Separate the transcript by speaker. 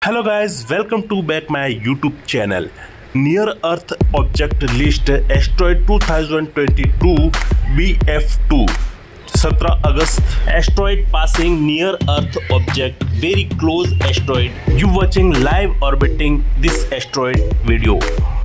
Speaker 1: Hello guys, welcome to back my YouTube channel. Near Earth Object List Asteroid 2022 BF2 17 August Asteroid passing near Earth object, very close asteroid. You watching live orbiting this asteroid video.